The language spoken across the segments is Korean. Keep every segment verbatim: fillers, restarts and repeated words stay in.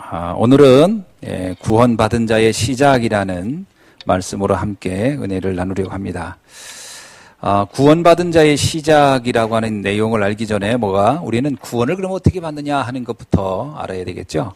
아, 오늘은 예, 구원받은 자의 시작이라는 말씀으로 함께 은혜를 나누려고 합니다. 아, 구원받은 자의 시작이라고 하는 내용을 알기 전에 뭐가 우리는 구원을 그럼 어떻게 받느냐 하는 것부터 알아야 되겠죠.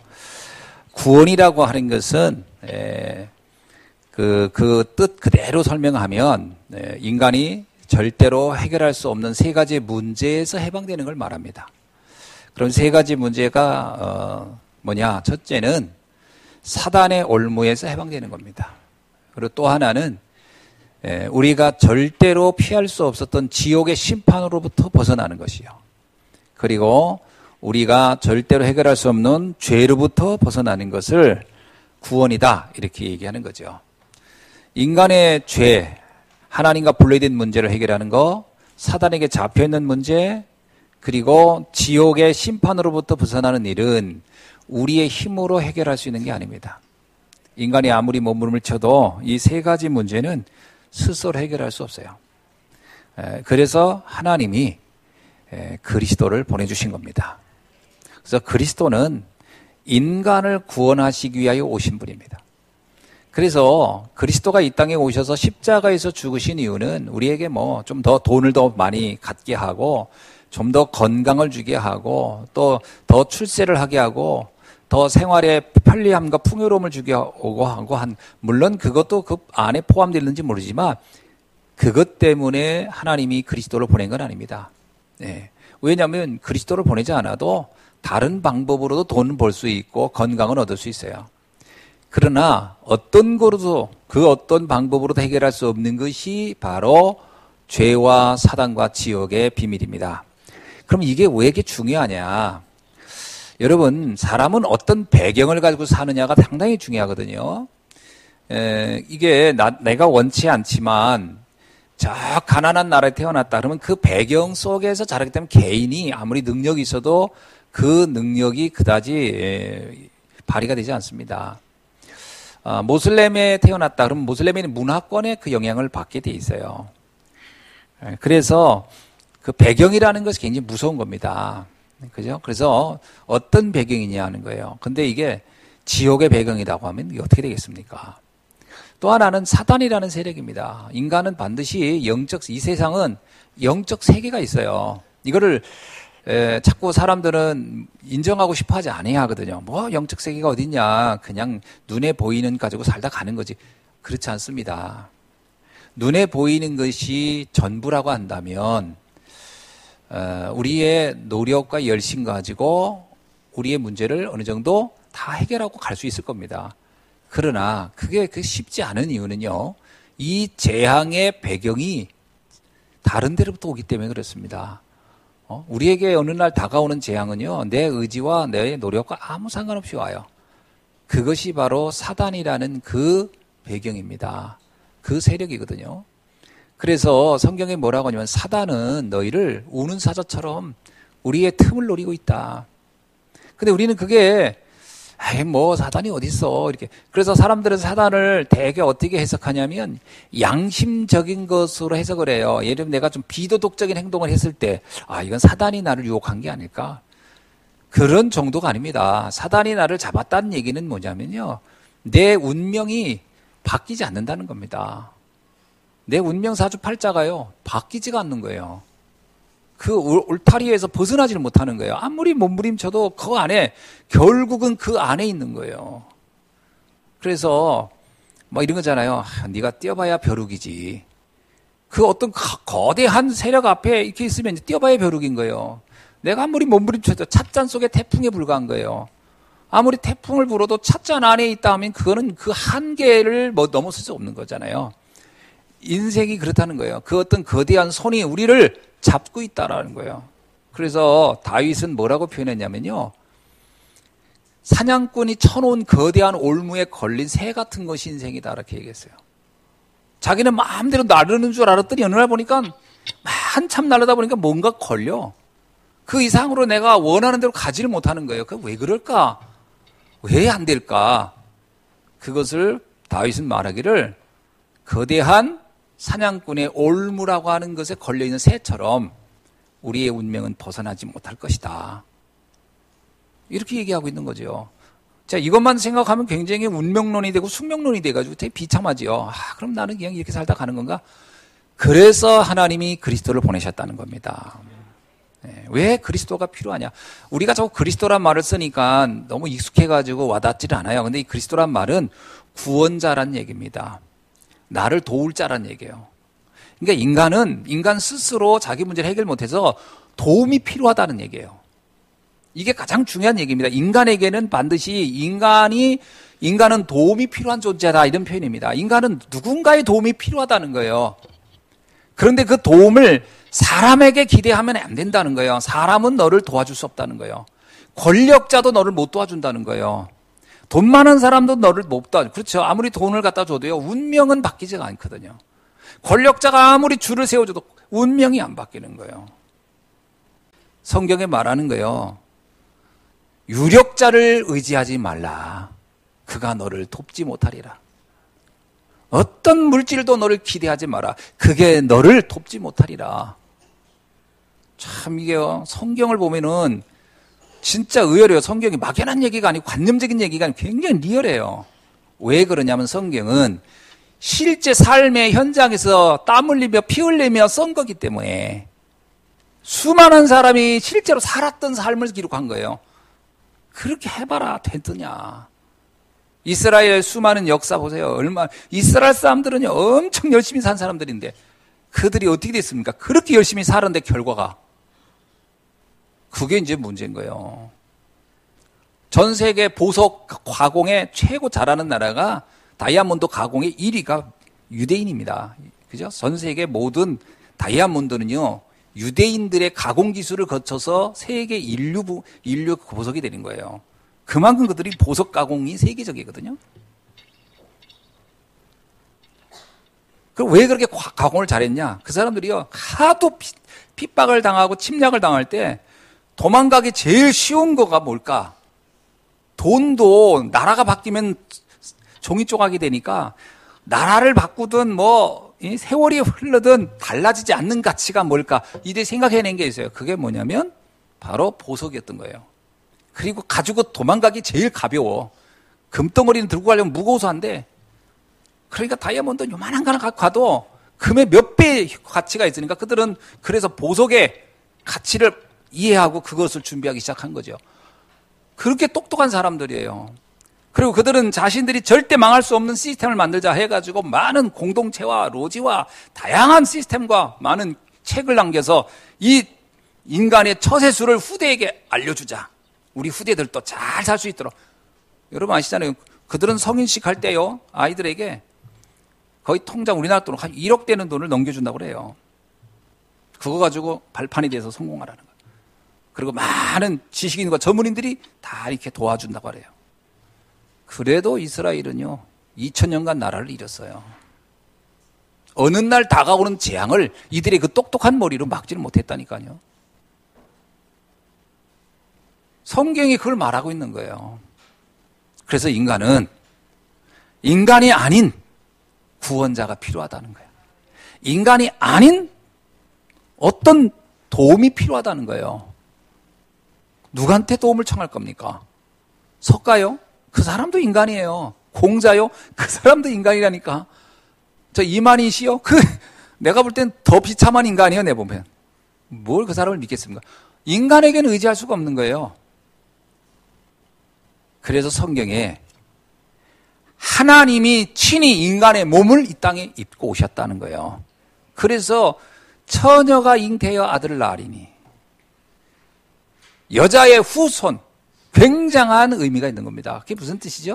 구원이라고 하는 것은 예, 그, 그 뜻 그대로 설명하면 예, 인간이 절대로 해결할 수 없는 세 가지 문제에서 해방되는 걸 말합니다. 그런 세 가지 문제가 어, 뭐냐? 첫째는 사단의 올무에서 해방되는 겁니다. 그리고 또 하나는 에, 우리가 절대로 피할 수 없었던 지옥의 심판으로부터 벗어나는 것이요. 그리고 우리가 절대로 해결할 수 없는 죄로부터 벗어나는 것을 구원이다 이렇게 얘기하는 거죠. 인간의 죄, 하나님과 분리된 문제를 해결하는 거, 사단에게 잡혀있는 문제, 그리고 지옥의 심판으로부터 벗어나는 일은 우리의 힘으로 해결할 수 있는 게 아닙니다. 인간이 아무리 몸부림을 쳐도 이 세 가지 문제는 스스로 해결할 수 없어요. 그래서 하나님이 그리스도를 보내주신 겁니다. 그래서 그리스도는 인간을 구원하시기 위하여 오신 분입니다. 그래서 그리스도가 이 땅에 오셔서 십자가에서 죽으신 이유는 우리에게 뭐 좀 더 돈을 더 많이 갖게 하고 좀 더 건강을 주게 하고 또 더 출세를 하게 하고 더 생활에 편리함과 풍요로움을 주게 오고 하고 한 물론 그것도 그 안에 포함되는지 모르지만 그것 때문에 하나님이 그리스도를 보낸 건 아닙니다. 네. 왜냐하면 그리스도를 보내지 않아도 다른 방법으로도 돈을 벌 수 있고 건강을 얻을 수 있어요. 그러나 어떤 거로도 그 어떤 방법으로도 해결할 수 없는 것이 바로 죄와 사단과 지옥의 비밀입니다. 그럼 이게 왜 이렇게 중요하냐? 여러분, 사람은 어떤 배경을 가지고 사느냐가 상당히 중요하거든요. 에, 이게 나, 내가 원치 않지만 저 가난한 나라에 태어났다 그러면 그 배경 속에서 자라기 때문에 개인이 아무리 능력이 있어도 그 능력이 그다지 에, 발휘가 되지 않습니다. 아, 모슬렘에 태어났다 그러면 모슬렘의 문화권에 그 영향을 받게 돼 있어요. 에, 그래서 그 배경이라는 것이 굉장히 무서운 겁니다. 그죠? 그래서 어떤 배경이냐 하는 거예요. 근데 이게 지옥의 배경이라고 하면 이게 어떻게 되겠습니까? 또 하나는 사단이라는 세력입니다. 인간은 반드시 영적, 이 세상은 영적 세계가 있어요. 이거를 에, 자꾸 사람들은 인정하고 싶어 하지 않아야 하거든요. 뭐 영적 세계가 어딨냐. 그냥 눈에 보이는 가지고 살다 가는 거지. 그렇지 않습니다. 눈에 보이는 것이 전부라고 한다면 우리의 노력과 열심 가지고 우리의 문제를 어느 정도 다 해결하고 갈 수 있을 겁니다. 그러나 그게 그 쉽지 않은 이유는요. 이 재앙의 배경이 다른 데로부터 오기 때문에 그렇습니다. 어? 우리에게 어느 날 다가오는 재앙은요. 내 의지와 내 노력과 아무 상관없이 와요. 그것이 바로 사단이라는 그 배경입니다. 그 세력이거든요. 그래서 성경에 뭐라고 하냐면 사단은 너희를 우는 사자처럼 우리의 틈을 노리고 있다. 근데 우리는 그게 아이 뭐 사단이 어딨어 이렇게. 그래서 사람들은 사단을 되게 어떻게 해석하냐면 양심적인 것으로 해석을 해요. 예를 들면 내가 좀 비도덕적인 행동을 했을 때 아 이건 사단이 나를 유혹한 게 아닐까. 그런 정도가 아닙니다. 사단이 나를 잡았다는 얘기는 뭐냐면요. 내 운명이 바뀌지 않는다는 겁니다. 내 운명 사주팔자가요 바뀌지가 않는 거예요. 그 울타리에서 벗어나지를 못하는 거예요. 아무리 몸부림쳐도 그 안에 결국은 그 안에 있는 거예요. 그래서 뭐 이런 거잖아요. 아, 네가 뛰어봐야 벼룩이지. 그 어떤 거대한 세력 앞에 이렇게 있으면 뛰어봐야 벼룩인 거예요. 내가 아무리 몸부림쳐도 찻잔 속에 태풍에 불과한 거예요. 아무리 태풍을 불어도 찻잔 안에 있다 하면 그거는 그 한계를 뭐 넘어설 수 없는 거잖아요. 인생이 그렇다는 거예요. 그 어떤 거대한 손이 우리를 잡고 있다라는 거예요. 그래서 다윗은 뭐라고 표현했냐면요. 사냥꾼이 쳐놓은 거대한 올무에 걸린 새 같은 것이 인생이다 이렇게 얘기했어요. 자기는 마음대로 나르는 줄 알았더니 어느 날 보니까 한참 날르다 보니까 뭔가 걸려. 그 이상으로 내가 원하는 대로 가지를 못하는 거예요. 그 왜 그럴까? 왜 안 될까? 그것을 다윗은 말하기를 거대한 사냥꾼의 올무라고 하는 것에 걸려있는 새처럼 우리의 운명은 벗어나지 못할 것이다. 이렇게 얘기하고 있는 거죠. 자, 이것만 생각하면 굉장히 운명론이 되고 숙명론이 돼가지고 되게 비참하지요. 아, 그럼 나는 그냥 이렇게 살다 가는 건가? 그래서 하나님이 그리스도를 보내셨다는 겁니다. 네, 왜 그리스도가 필요하냐? 우리가 자꾸 그리스도란 말을 쓰니까 너무 익숙해가지고 와닿지를 않아요. 근데 이 그리스도란 말은 구원자란 얘기입니다. 나를 도울 자란 얘기예요. 그러니까 인간은 인간 스스로 자기 문제를 해결 못해서 도움이 필요하다는 얘기예요. 이게 가장 중요한 얘기입니다. 인간에게는 반드시 인간이, 인간은 도움이 필요한 존재다, 이런 표현입니다. 인간은 누군가의 도움이 필요하다는 거예요. 그런데 그 도움을 사람에게 기대하면 안 된다는 거예요. 사람은 너를 도와줄 수 없다는 거예요. 권력자도 너를 못 도와준다는 거예요. 돈 많은 사람도 너를 못 도와줘. 그렇죠. 아무리 돈을 갖다 줘도요, 운명은 바뀌지가 않거든요. 권력자가 아무리 줄을 세워줘도 운명이 안 바뀌는 거예요. 성경에 말하는 거예요. 유력자를 의지하지 말라. 그가 너를 돕지 못하리라. 어떤 물질도 너를 기대하지 마라. 그게 너를 돕지 못하리라. 참 이게요, 성경을 보면은 진짜 의외로요. 성경이 막연한 얘기가 아니고 관념적인 얘기가 아니고 굉장히 리얼해요. 왜 그러냐면 성경은 실제 삶의 현장에서 땀 흘리며 피 흘리며 쓴 거기 때문에 수많은 사람이 실제로 살았던 삶을 기록한 거예요. 그렇게 해봐라 되더냐. 이스라엘 수많은 역사 보세요. 얼마 이스라엘 사람들은요 엄청 열심히 산 사람들인데 그들이 어떻게 됐습니까? 그렇게 열심히 살았는데 결과가 그게 이제 문제인 거예요. 전 세계 보석 가공에 최고 잘하는 나라가 다이아몬드 가공의 일 위가 유대인입니다. 그죠? 전 세계 모든 다이아몬드는요 유대인들의 가공 기술을 거쳐서 세계 인류, 인류 보석이 되는 거예요. 그만큼 그들이 보석 가공이 세계적이거든요. 그럼 왜 그렇게 가공을 잘했냐? 그 사람들이요, 하도 핍박을 당하고 침략을 당할 때 도망가기 제일 쉬운 거가 뭘까? 돈도 나라가 바뀌면 종이 조각이 되니까 나라를 바꾸든 뭐 세월이 흐르든 달라지지 않는 가치가 뭘까? 이들 생각해낸 게 있어요. 그게 뭐냐면 바로 보석이었던 거예요. 그리고 가지고 도망가기 제일 가벼워. 금덩어리는 들고 가려면 무거워서 한데 그러니까 다이아몬드 요만한 거 갖고 가도 금의 몇 배의 가치가 있으니까 그들은 그래서 보석의 가치를 이해하고 그것을 준비하기 시작한 거죠. 그렇게 똑똑한 사람들이에요. 그리고 그들은 자신들이 절대 망할 수 없는 시스템을 만들자 해가지고 많은 공동체와 로지와 다양한 시스템과 많은 책을 남겨서 이 인간의 처세술을 후대에게 알려주자. 우리 후대들도 잘 살 수 있도록. 여러분 아시잖아요. 그들은 성인식 할 때요, 아이들에게 거의 통장 우리나라 돈으로 한 일억 되는 돈을 넘겨준다고 그래요. 그거 가지고 발판이 돼서 성공하라는 거예요. 그리고 많은 지식인과 전문인들이 다 이렇게 도와준다고 그래요. 그래도 이스라엘은요, 이천 년간 나라를 잃었어요. 어느 날 다가오는 재앙을 이들의 그 똑똑한 머리로 막지를 못했다니까요. 성경이 그걸 말하고 있는 거예요. 그래서 인간은 인간이 아닌 구원자가 필요하다는 거예요. 인간이 아닌 어떤 도움이 필요하다는 거예요. 누구한테 도움을 청할 겁니까? 석가요? 그 사람도 인간이에요. 공자요? 그 사람도 인간이라니까. 저 이만희 씨요? 그 내가 볼 땐 더 비참한 인간이에요, 내 보면. 뭘 그 사람을 믿겠습니까? 인간에게는 의지할 수가 없는 거예요. 그래서 성경에 하나님이 친히 인간의 몸을 이 땅에 입고 오셨다는 거예요. 그래서 처녀가 잉태하여 아들을 낳으리니 여자의 후손, 굉장한 의미가 있는 겁니다. 그게 무슨 뜻이죠?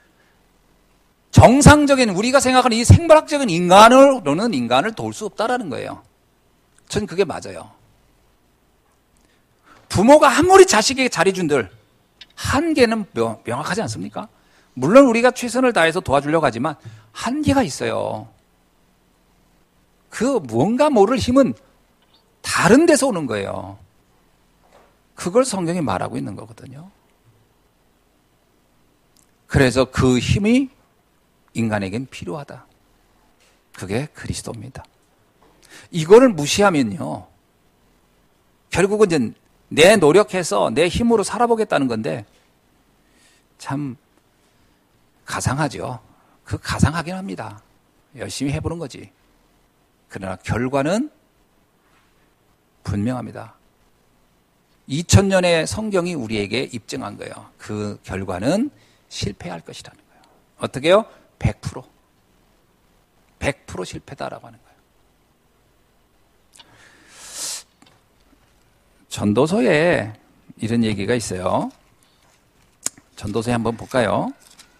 정상적인 우리가 생각하는 이 생물학적인 인간으로는 인간을 도울 수 없다라는 거예요. 전 그게 맞아요. 부모가 아무리 자식에게 잘해준들 한계는 명, 명확하지 않습니까? 물론 우리가 최선을 다해서 도와주려고 하지만 한계가 있어요. 그 무언가 모를 힘은 다른 데서 오는 거예요. 그걸 성경이 말하고 있는 거거든요. 그래서 그 힘이 인간에겐 필요하다. 그게 그리스도입니다. 이거를 무시하면요, 결국은 이제 내 노력해서 내 힘으로 살아보겠다는 건데 참 가상하죠. 그 가상하긴 합니다. 열심히 해보는 거지. 그러나 결과는 분명합니다. 이천 년의 성경이 우리에게 입증한 거예요. 그 결과는 실패할 것이라는 거예요. 어떻게요? 백 퍼센트. 백 퍼센트 실패다라고 하는 거예요. 전도서에 이런 얘기가 있어요. 전도서에 한번 볼까요?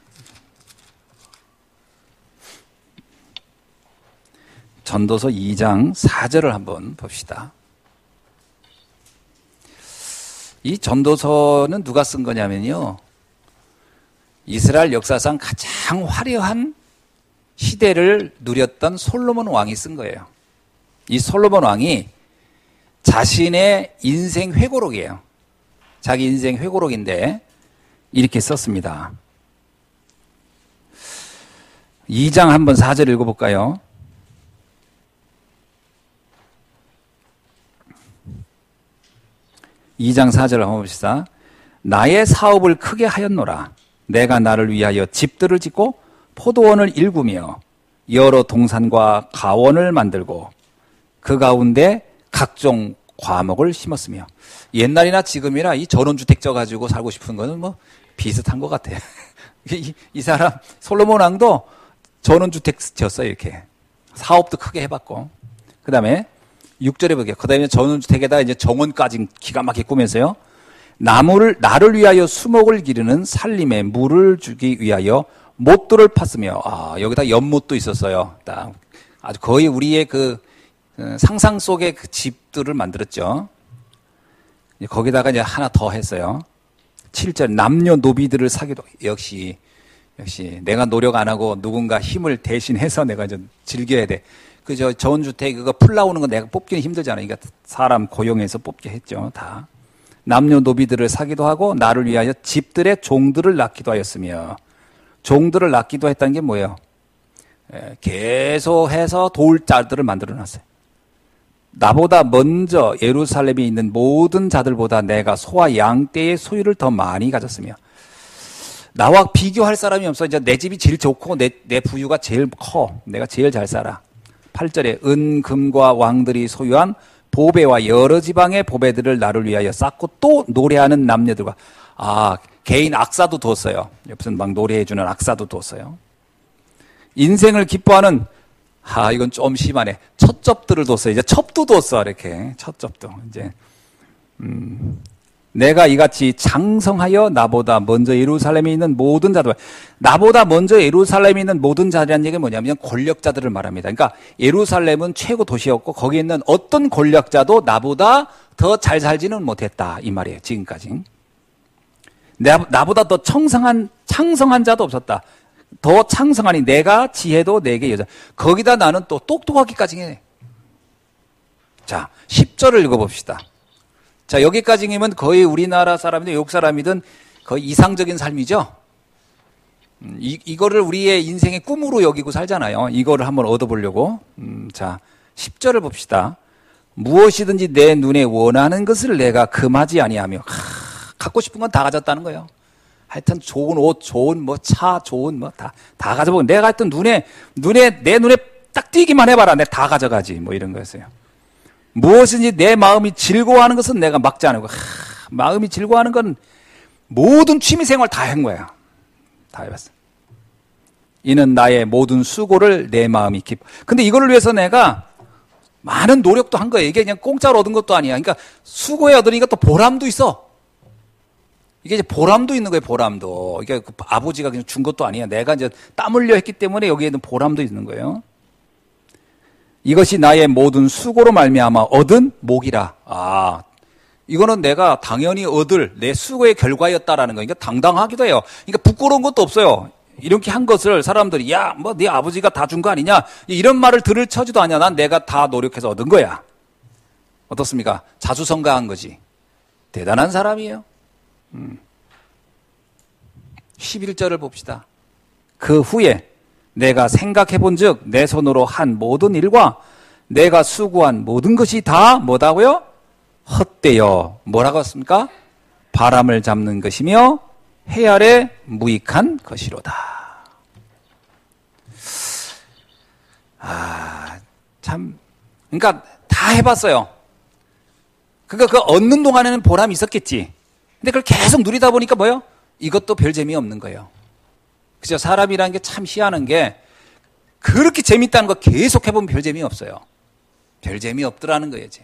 전도서 이 장 사 절을 한번 봅시다. 이 전도서는 누가 쓴 거냐면요. 이스라엘 역사상 가장 화려한 시대를 누렸던 솔로몬 왕이 쓴 거예요. 이 솔로몬 왕이 자신의 인생 회고록이에요. 자기 인생 회고록인데 이렇게 썼습니다. 이 장 한번 사 절 읽어볼까요? 이 장 사 절을 한번 봅시다. 나의 사업을 크게 하였노라. 내가 나를 위하여 집들을 짓고 포도원을 일구며 여러 동산과 가원을 만들고 그 가운데 각종 과목을 심었으며. 옛날이나 지금이나 이 전원주택 져가지고 살고 싶은 거는 뭐 비슷한 것 같아요. 이, 이 사람 솔로몬 왕도 전원주택 졌어요. 이렇게 사업도 크게 해봤고. 그 다음에 육 절에 보게요. 그 다음에 전원주택에다 이제 정원까지 기가 막히게 꾸면서요. 나무를, 나를 위하여 수목을 기르는 살림에 물을 주기 위하여 못들을 팠으며, 아, 여기다 연못도 있었어요. 딱 아주 거의 우리의 그 상상 속의 그 집들을 만들었죠. 거기다가 이제 하나 더 했어요. 칠 절, 남녀 노비들을 사기도, 역시, 역시 내가 노력 안 하고 누군가 힘을 대신해서 내가 좀 즐겨야 돼. 그저 전원주택 그거 풀 나오는 거 내가 뽑기는 힘들잖아요. 그러니까 사람 고용해서 뽑게 했죠. 다. 남녀 노비들을 사기도 하고 나를 위하여 집들의 종들을 낳기도 하였으며. 종들을 낳기도 했다는 게 뭐예요? 예, 계속해서 도울 자들을 만들어 놨어요. 나보다 먼저 예루살렘에 있는 모든 자들보다 내가 소와 양떼의 소유를 더 많이 가졌으며. 나와 비교할 사람이 없어. 이제 내 집이 제일 좋고 내, 내 부유가 제일 커. 내가 제일 잘 살아. 팔 절에 은, 금과 왕들이 소유한 보배와 여러 지방의 보배들을 나를 위하여 쌓고 또 노래하는 남녀들과, 아, 개인 악사도 뒀어요. 무슨 막 노래해주는 악사도 뒀어요. 인생을 기뻐하는, 아, 이건 좀 심하네. 첩접들을 뒀어요. 이제 첩도 뒀어. 이렇게. 첩접도. 이제, 음. 내가 이같이 장성하여 나보다 먼저 예루살렘에 있는 모든 자들, 나보다 먼저 예루살렘에 있는 모든 자들이라는 얘기는 뭐냐면 권력자들을 말합니다. 그러니까 예루살렘은 최고 도시였고 거기에 있는 어떤 권력자도 나보다 더 잘 살지는 못했다 이 말이에요. 지금까지. 나, 나보다 더 청성한 창성한 자도 없었다. 더 창성하니 내가 지혜도 내게 여자. 거기다 나는 또 똑똑하기까지 해. 자, 십 절을 읽어봅시다. 자, 여기까지면 거의 우리나라 사람이든 외국 사람이든 거의 이상적인 삶이죠. 음, 이, 이거를 우리의 인생의 꿈으로 여기고 살잖아요. 이거를 한번 얻어보려고. 음, 자, 십 절을 봅시다. 무엇이든지 내 눈에 원하는 것을 내가 금하지 아니하며. 하, 갖고 싶은 건 다 가졌다는 거예요. 하여튼 좋은 옷, 좋은 뭐 차, 좋은 뭐 다, 다 가져보고 내가 하여튼 눈에, 눈에, 내 눈에 딱 띄기만 해봐라. 내가 다 가져가지. 뭐 이런 거였어요. 무엇인지 내 마음이 즐거워하는 것은 내가 막지 않고, 하, 마음이 즐거워하는 건 모든 취미생활 다 한 거야. 다 해봤어. 이는 나의 모든 수고를 내 마음이 기뻐. 근데 이거를 위해서 내가 많은 노력도 한 거예요. 이게 그냥 공짜로 얻은 것도 아니야. 그러니까 수고해 얻으니까 또 보람도 있어. 이게 이제 보람도 있는 거예요. 보람도. 이게 그 아버지가 그냥 준 것도 아니야. 내가 이제 땀 흘려 했기 때문에 여기에는 보람도 있는 거예요. 이것이 나의 모든 수고로 말미암아 얻은 목이라. 아, 이거는 내가 당연히 얻을 내 수고의 결과였다라는 거니까 당당하기도 해요. 그러니까 부끄러운 것도 없어요. 이렇게 한 것을 사람들이 야, 뭐 네 아버지가 다 준 거 아니냐? 이런 말을 들을 처지도 아니야. 난 내가 다 노력해서 얻은 거야. 어떻습니까? 자수성가한 거지. 대단한 사람이에요. 음. 십일 절을 봅시다. 그 후에 내가 생각해 본 즉 내 손으로 한 모든 일과 내가 수고한 모든 것이 다 뭐다고요? 헛되어 뭐라고 했습니까? 바람을 잡는 것이며 해 아래 무익한 것이로다. 아, 참, 그러니까 다 해봤어요. 그러니까 그 얻는 동안에는 보람이 있었겠지. 근데 그걸 계속 누리다 보니까 뭐요? 이것도 별 재미없는 거예요. 그죠? 사람이라는 게 참 희한한 게 그렇게 재밌다는 거 계속 해보면 별 재미없어요. 별 재미없더라는 거예요, 이제.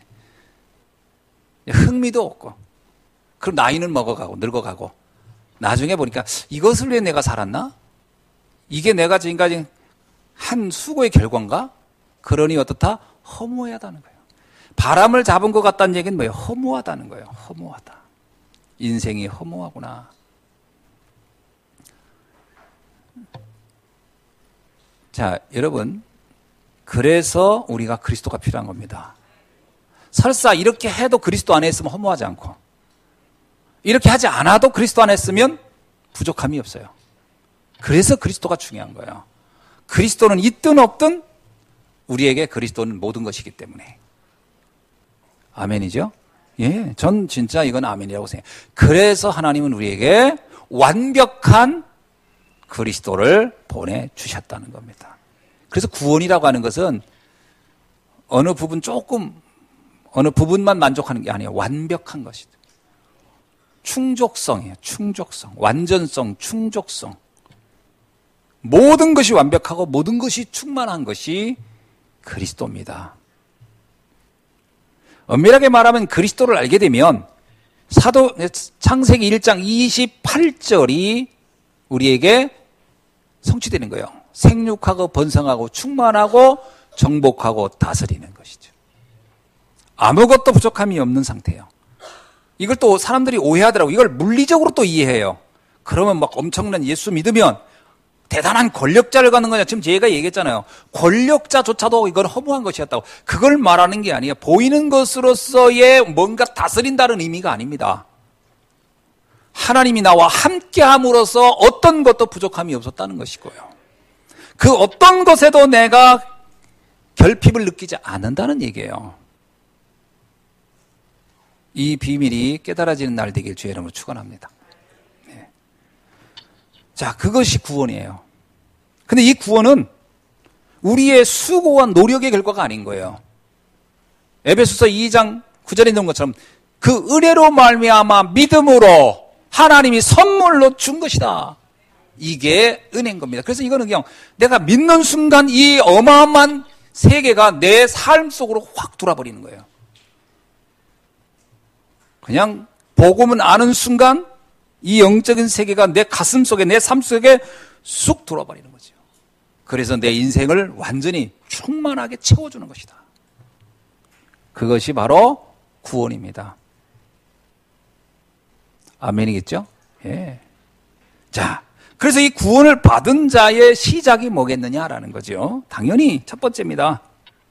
흥미도 없고. 그럼 나이는 먹어가고 늙어가고 나중에 보니까 이것을 위해 내가 살았나? 이게 내가 지금까지 한 수고의 결과인가? 그러니 어떻다? 허무하다는 거예요. 바람을 잡은 것 같다는 얘기는 뭐예요? 허무하다는 거예요. 허무하다. 인생이 허무하구나. 자, 여러분, 그래서 우리가 그리스도가 필요한 겁니다. 설사 이렇게 해도 그리스도 안에 있으면 허무하지 않고, 이렇게 하지 않아도 그리스도 안에 있으면 부족함이 없어요. 그래서 그리스도가 중요한 거예요. 그리스도는 있든 없든 우리에게 그리스도는 모든 것이기 때문에. 아멘이죠? 예, 전 진짜 이건 아멘이라고 생각해요. 그래서 하나님은 우리에게 완벽한 그리스도를 보내주셨다는 겁니다. 그래서 구원이라고 하는 것은 어느 부분 조금, 어느 부분만 만족하는 게 아니에요. 완벽한 것이다. 충족성이에요. 충족성. 완전성, 충족성. 모든 것이 완벽하고 모든 것이 충만한 것이 그리스도입니다. 엄밀하게 말하면 그리스도를 알게 되면 사도 창세기 일 장 이십팔 절이 우리에게 성취되는 거예요. 생육하고 번성하고 충만하고 정복하고 다스리는 것이죠. 아무것도 부족함이 없는 상태예요. 이걸 또 사람들이 오해하더라고요. 이걸 물리적으로 또 이해해요. 그러면 막 엄청난 예수 믿으면 대단한 권력자를 갖는 거냐. 지금 제가 얘기했잖아요. 권력자조차도 이건 허무한 것이었다고. 그걸 말하는 게 아니에요. 보이는 것으로서의 뭔가 다스린다는 의미가 아닙니다. 하나님이 나와 함께함으로써 어떤 것도 부족함이 없었다는 것이고요. 그 어떤 것에도 내가 결핍을 느끼지 않는다는 얘기예요. 이 비밀이 깨달아지는 날 되길 주의 이름으로 축원합니다. 네. 자, 그것이 구원이에요. 근데 이 구원은 우리의 수고와 노력의 결과가 아닌 거예요. 에베소서 이 장 구 절에 있는 것처럼 그 은혜로 말미암아 믿음으로 하나님이 선물로 준 것이다. 이게 은혜인 겁니다. 그래서 이거는 그냥 내가 믿는 순간 이 어마어마한 세계가 내 삶 속으로 확 들어와버리는 거예요. 그냥 복음을 아는 순간 이 영적인 세계가 내 가슴 속에, 내 삶 속에 쑥 들어와버리는 거죠. 그래서 내 인생을 완전히 충만하게 채워주는 것이다. 그것이 바로 구원입니다. 아멘이겠죠? 예. 자, 그래서 이 구원을 받은 자의 시작이 뭐겠느냐라는 거죠. 당연히 첫 번째입니다.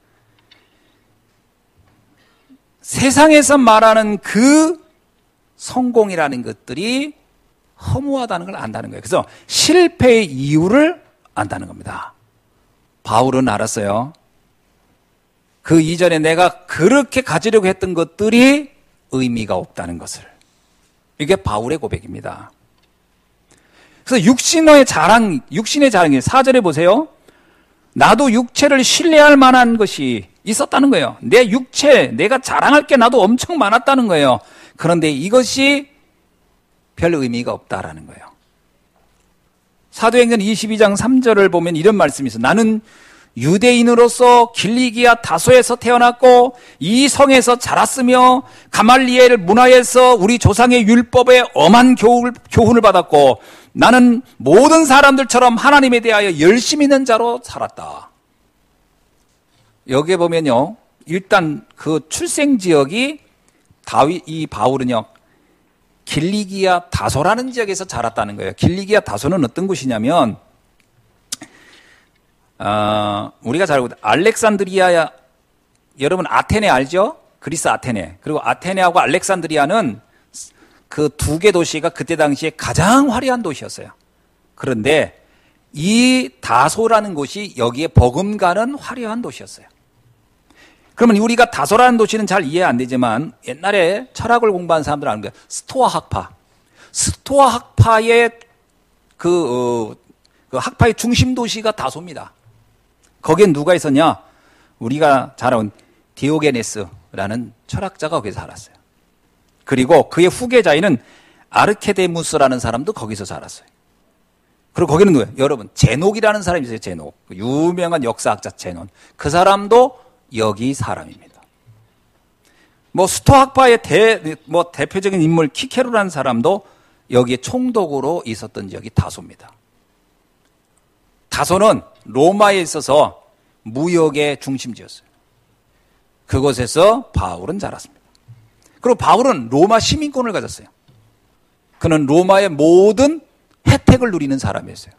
세상에서 말하는 그 성공이라는 것들이 허무하다는 걸 안다는 거예요. 그래서 실패의 이유를 안다는 겁니다. 바울은 알았어요. 그 이전에 내가 그렇게 가지려고 했던 것들이 의미가 없다는 것을. 이게 바울의 고백입니다. 그래서 육신의 자랑, 육신의 자랑이 사 절에 보세요. 나도 육체를 신뢰할 만한 것이 있었다는 거예요. 내 육체, 내가 자랑할 게 나도 엄청 많았다는 거예요. 그런데 이것이 별 의미가 없다라는 거예요. 사도행전 이십이 장 삼 절을 보면 이런 말씀이 있어요. 나는 유대인으로서 길리기아 다소에서 태어났고 이 성에서 자랐으며 가말리엘 문화에서 우리 조상의 율법에 엄한 교훈을, 교훈을 받았고 나는 모든 사람들처럼 하나님에 대하여 열심 있는 자로 살았다. 여기에 보면요, 일단 그 출생 지역이 다윗, 이 바울은요, 길리기아 다소라는 지역에서 자랐다는 거예요. 길리기아 다소는 어떤 곳이냐면, 어, 우리가 잘 알고, 알렉산드리아, 여러분 아테네 알죠? 그리스 아테네. 그리고 아테네하고 알렉산드리아는 그 두 개 도시가 그때 당시에 가장 화려한 도시였어요. 그런데 이 다소라는 곳이 여기에 버금가는 화려한 도시였어요. 그러면 우리가 다소라는 도시는 잘 이해 안 되지만 옛날에 철학을 공부한 사람들 아는 거예요. 스토아 학파. 스토아 학파의 그, 어, 그 학파의 중심 도시가 다소입니다. 거기에 누가 있었냐? 우리가 잘 아는 디오게네스라는 철학자가 거기서 살았어요. 그리고 그의 후계자인 아르케데무스라는 사람도 거기서 살았어요. 그리고 거기는 누구예요? 여러분, 제녹이라는 사람이 있어요. 제녹. 유명한 역사학자 제녹. 그 사람도 여기 사람입니다. 뭐 스토학파의 대, 뭐 대표적인 인물 키케로라는 사람도 여기에 총독으로 있었던 적이 다소입니다. 다소는 로마에 있어서 무역의 중심지였어요. 그곳에서 바울은 자랐습니다. 그리고 바울은 로마 시민권을 가졌어요. 그는 로마의 모든 혜택을 누리는 사람이었어요.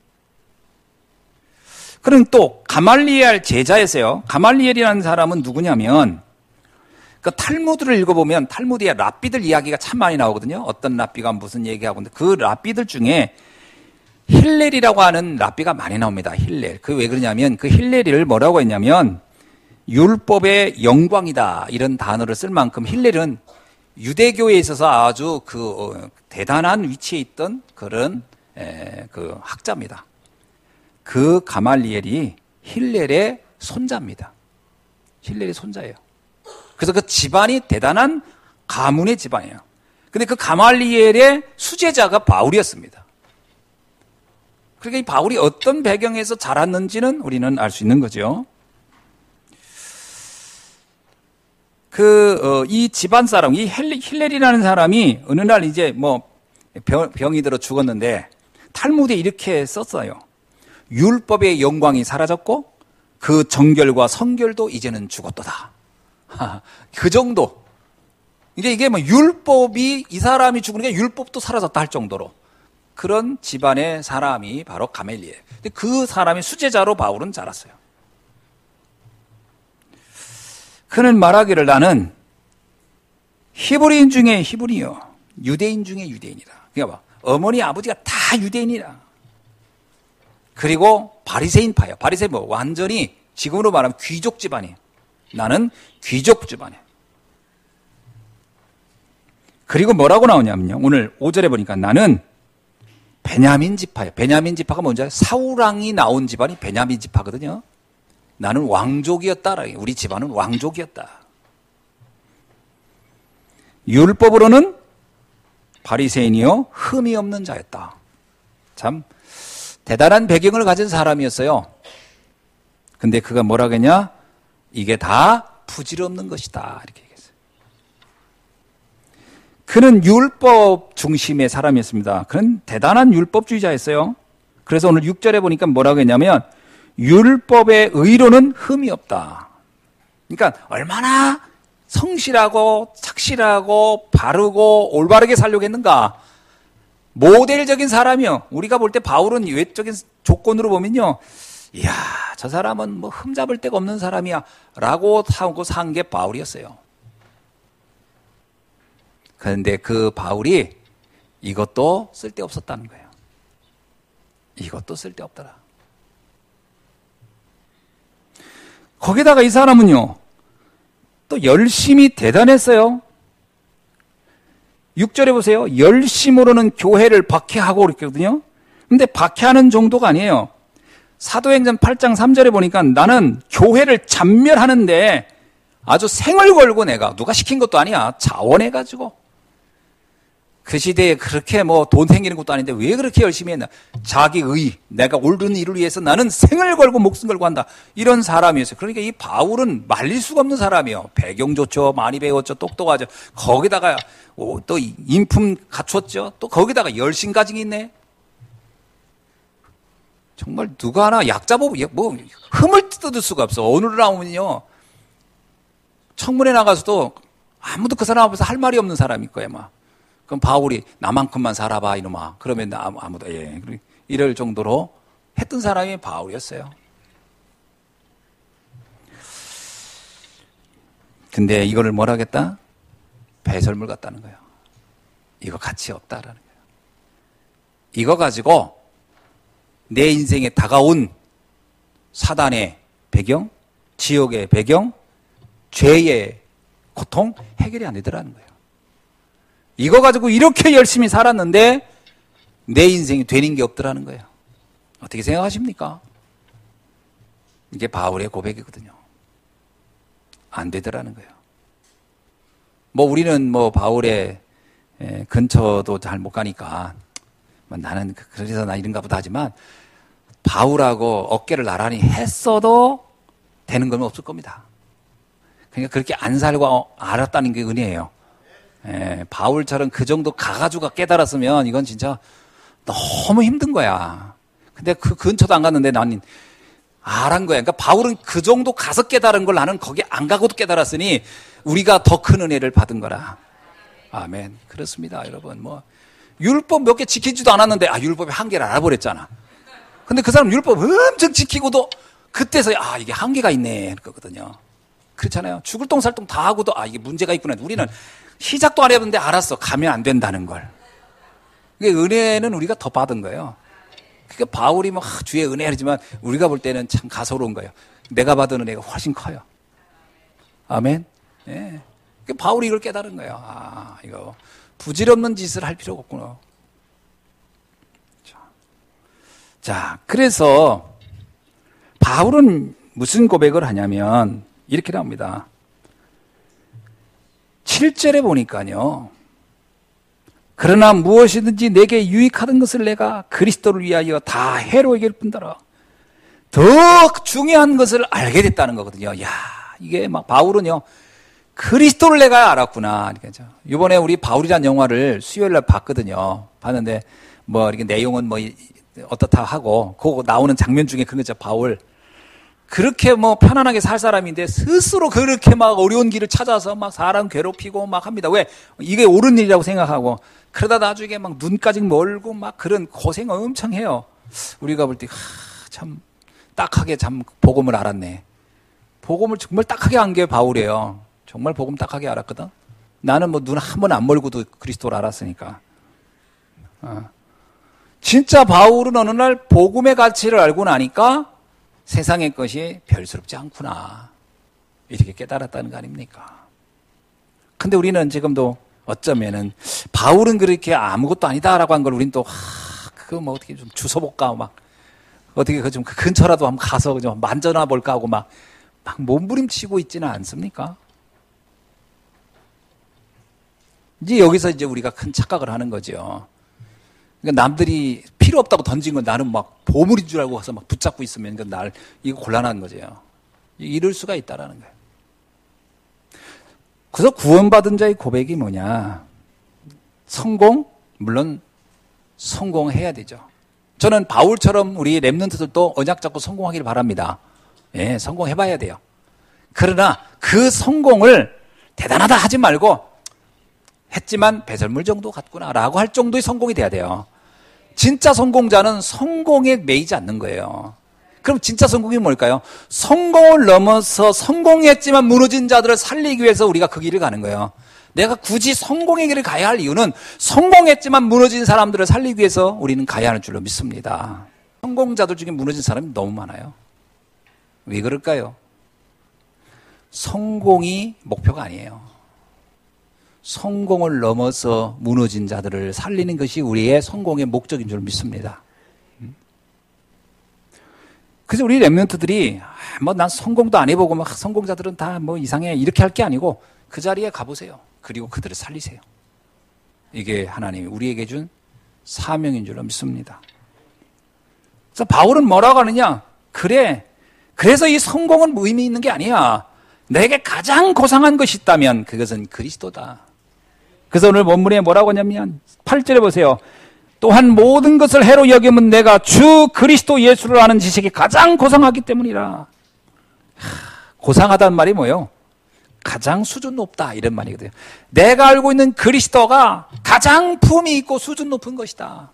그는 또 가말리엘 제자였어요. 가말리엘이라는 사람은 누구냐면 그 탈무드를 읽어보면 탈무드에 랍비들 이야기가 참 많이 나오거든요. 어떤 랍비가 무슨 얘기하고 있는데 그 랍비들 중에 힐렐이라고 하는 랍비가 많이 나옵니다. 힐렐. 그 왜 그러냐면 그 힐렐을 뭐라고 했냐면 율법의 영광이다 이런 단어를 쓸 만큼 힐렐은 유대교에 있어서 아주 그 대단한 위치에 있던 그런 에, 그 학자입니다. 그 가말리엘이 힐렐의 손자입니다. 힐렐의 손자예요. 그래서 그 집안이 대단한 가문의 집안이에요. 근데 그 가말리엘의 수제자가 바울이었습니다. 그러니까 이 바울이 어떤 배경에서 자랐는지는 우리는 알 수 있는 거죠. 그, 어, 이 집안 사람, 이 힐렐이라는 사람이 어느 날 이제 뭐 병, 병이 들어 죽었는데 탈무드에 이렇게 썼어요. 율법의 영광이 사라졌고 그 정결과 성결도 이제는 죽었도다. 그 정도. 이제 이게 뭐 율법이 이 사람이 죽으니까 율법도 사라졌다 할 정도로 그런 집안의 사람이 바로 가멜리엘. 근데 그 사람의 수제자로 바울은 자랐어요. 그는 말하기를 나는 히브리인 중에 히브리요, 유대인 중에 유대인이라. 그러니까 봐, 어머니 아버지가 다 유대인이라. 그리고 바리새인파예요. 바리새인 뭐 완전히 지금으로 말하면 귀족 집안이에요. 나는 귀족 집안이에요. 그리고 뭐라고 나오냐면요. 오늘 오 절에 보니까 나는 베냐민 지파예요. 베냐민 지파가 뭔지 알아요? 사울왕이 나온 집안이 베냐민 지파거든요. 나는 왕족이었다. 우리 집안은 왕족이었다. 율법으로는 바리새인이요 흠이 없는 자였다. 참 대단한 배경을 가진 사람이었어요. 근데 그가 뭐라고 했냐? 이게 다 부질없는 것이다. 이렇게 얘기했어요. 그는 율법 중심의 사람이었습니다. 그는 대단한 율법주의자였어요. 그래서 오늘 육 절에 보니까 뭐라고 했냐면 율법의 의로는 흠이 없다. 그러니까 얼마나 성실하고 착실하고 바르고 올바르게 살려고 했는가. 모델적인 사람이요. 우리가 볼 때 바울은 외적인 조건으로 보면요. 이야, 저 사람은 뭐 흠잡을 데가 없는 사람이야. 라고 하고 산 게 바울이었어요. 그런데 그 바울이 이것도 쓸데없었다는 거예요. 이것도 쓸데없더라. 거기다가 이 사람은요, 또 열심히 대단했어요. 육 절에 보세요. 열심으로는 교회를 박해하고 그랬거든요. 근데 박해하는 정도가 아니에요. 사도행전 팔 장 삼 절에 보니까 나는 교회를 잔멸하는데 아주 생을 걸고 내가 누가 시킨 것도 아니야. 자원해가지고. 그 시대에 그렇게 뭐 돈 생기는 것도 아닌데 왜 그렇게 열심히 했나. 자기 의, 내가 옳은 일을 위해서 나는 생을 걸고 목숨 걸고 한다. 이런 사람이었어요. 그러니까 이 바울은 말릴 수가 없는 사람이에요. 배경 좋죠. 많이 배웠죠. 똑똑하죠. 거기다가 또 인품 갖췄죠. 또 거기다가 열심까지 있네. 정말 누가 하나 약자 보고 뭐 흠을 뜯을 수가 없어. 오늘 나오면요. 청문회 나가서도 아무도 그 사람 앞에서 할 말이 없는 사람일 거예요. 막. 그럼 바울이 나만큼만 살아봐 이놈아. 그러면 아무, 아무도 예 이럴 정도로 했던 사람이 바울이었어요. 근데 이거를 뭐라 하겠다? 배설물 같다는 거예요. 이거 가치 없다라는 거예요. 이거 가지고 내 인생에 다가온 사단의 배경, 지옥의 배경, 죄의 고통 해결이 안 되더라는 거예요. 이거 가지고 이렇게 열심히 살았는데 내 인생이 되는 게 없더라는 거예요. 어떻게 생각하십니까? 이게 바울의 고백이거든요. 안 되더라는 거예요. 뭐 우리는 뭐 바울의 근처도 잘 못 가니까 뭐 나는 그래서 나 이런가 보다 하지만 바울하고 어깨를 나란히 했어도 되는 건 없을 겁니다. 그러니까 그렇게 안 살고 알았다는 게 은혜예요. 예, 바울처럼 그 정도 가가지고 깨달았으면 이건 진짜 너무 힘든 거야. 근데 그 근처도 안 갔는데 나는 알한 거야. 그러니까 바울은 그 정도 가서 깨달은 걸 나는 거기 안 가고도 깨달았으니 우리가 더 큰 은혜를 받은 거라. 아멘. 그렇습니다, 여러분. 뭐 율법 몇 개 지키지도 않았는데 아 율법의 한계를 알아버렸잖아. 근데 그 사람 율법 엄청 지키고도 그때서야 아 이게 한계가 있네 그거거든요. 그렇잖아요. 죽을 똥살똥 다 하고도 아 이게 문제가 있구나. 우리는 시작도 안 해봤는데 알았어. 가면 안 된다는 걸. 그게 은혜는 우리가 더 받은 거예요. 그러니까 바울이 뭐 주의 은혜이지만 우리가 볼 때는 참 가소로운 거예요. 내가 받은 은혜가 훨씬 커요. 아멘. 예. 그러니까 바울이 이걸 깨달은 거예요. 아 이거 부질없는 짓을 할 필요가 없구나. 자, 자 그래서 바울은 무슨 고백을 하냐면 이렇게 나옵니다. 칠 절에 보니까요. 그러나 무엇이든지 내게 유익하던 것을 내가 그리스도를 위하여 다 해로 여길 뿐더러 더 중요한 것을 알게 됐다는 거거든요. 야, 이게 막 바울은요. 그리스도를 내가 알았구나. 이번에 우리 바울이라는 영화를 수요일 날 봤거든요. 봤는데 뭐 이렇게 내용은 뭐 어떻다 하고 그거 나오는 장면 중에 그런 거죠. 바울 그렇게 뭐 편안하게 살 사람인데 스스로 그렇게 막 어려운 길을 찾아서 막 사람 괴롭히고 막 합니다. 왜? 이게 옳은 일이라고 생각하고 그러다 나중에 막 눈까지 멀고 막 그런 고생 엄청 해요. 우리가 볼 때 참 딱하게 참 복음을 알았네. 복음을 정말 딱하게 안 게 바울이에요. 정말 복음 딱하게 알았거든. 나는 뭐 눈 한 번 안 멀고도 그리스도를 알았으니까. 어. 진짜 바울은 어느 날 복음의 가치를 알고 나니까 세상의 것이 별스럽지 않구나. 이렇게 깨달았다는 거 아닙니까? 근데 우리는 지금도 어쩌면은 바울은 그렇게 아무것도 아니다라고 한 걸 우린 또 하, 그거 뭐 어떻게 좀 주워볼까 막 어떻게 그 좀 그 근처라도 한번 가서 좀 만져나 볼까 하고 막, 막 몸부림치고 있지는 않습니까? 이제 여기서 이제 우리가 큰 착각을 하는 거죠. 그러니까 남들이 필요 없다고 던진 건 나는 막 보물인 줄 알고 가서 막 붙잡고 있으면 그러니까 날 이거 곤란한 거죠. 이럴 수가 있다라는 거예요. 그래서 구원받은 자의 고백이 뭐냐? 성공? 물론 성공해야 되죠. 저는 바울처럼 우리 렘넌트들도 언약 잡고 성공하기를 바랍니다. 예, 성공해봐야 돼요. 그러나 그 성공을 대단하다 하지 말고 했지만 배설물 정도 같구나라고 할 정도의 성공이 돼야 돼요. 진짜 성공자는 성공에 매이지 않는 거예요. 그럼 진짜 성공이 뭘까요? 성공을 넘어서 성공했지만 무너진 자들을 살리기 위해서 우리가 그 길을 가는 거예요. 내가 굳이 성공의 길을 가야 할 이유는 성공했지만 무너진 사람들을 살리기 위해서 우리는 가야 하는 줄로 믿습니다. 성공자들 중에 무너진 사람이 너무 많아요. 왜 그럴까요? 성공이 목표가 아니에요. 성공을 넘어서 무너진 자들을 살리는 것이 우리의 성공의 목적인 줄 믿습니다. 그래서 우리 렘넌트들이 뭐 난 성공도 안 해보고 막 성공자들은 다 뭐 이상해 이렇게 할 게 아니고 그 자리에 가보세요. 그리고 그들을 살리세요. 이게 하나님이 우리에게 준 사명인 줄로 믿습니다. 그래서 바울은 뭐라고 하느냐? 그래. 그래서 이 성공은 의미 있는 게 아니야. 내게 가장 고상한 것이 있다면 그것은 그리스도다. 그래서 오늘 본문에 뭐라고 하냐면 팔 절에 보세요. 또한 모든 것을 해로 여기면 내가 주 그리스도 예수를 아는 지식이 가장 고상하기 때문이라. 고상하다는 말이 뭐예요? 가장 수준 높다 이런 말이거든요. 내가 알고 있는 그리스도가 가장 품이 있고 수준 높은 것이다.